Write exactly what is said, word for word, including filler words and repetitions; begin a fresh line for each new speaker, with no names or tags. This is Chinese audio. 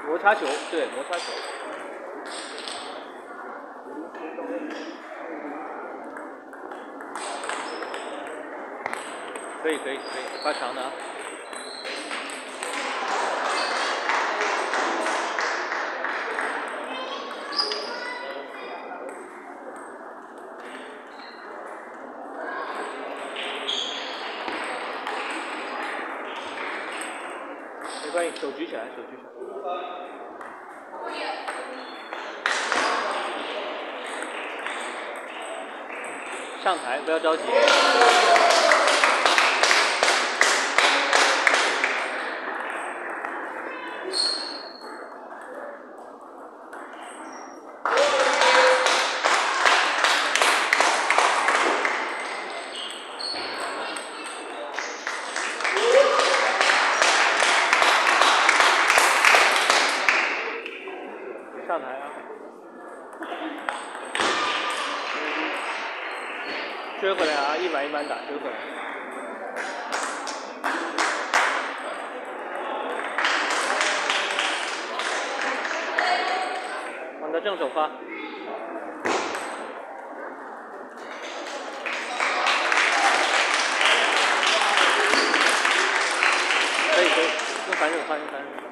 摩擦球，对，摩擦球。可以可以可以，发长的啊。没关系，手举起来，手举起来。上台，不要着急。上台啊！追回来啊！一板一板打，追回来。往他正手发。可以可以，用反手发，用反手发。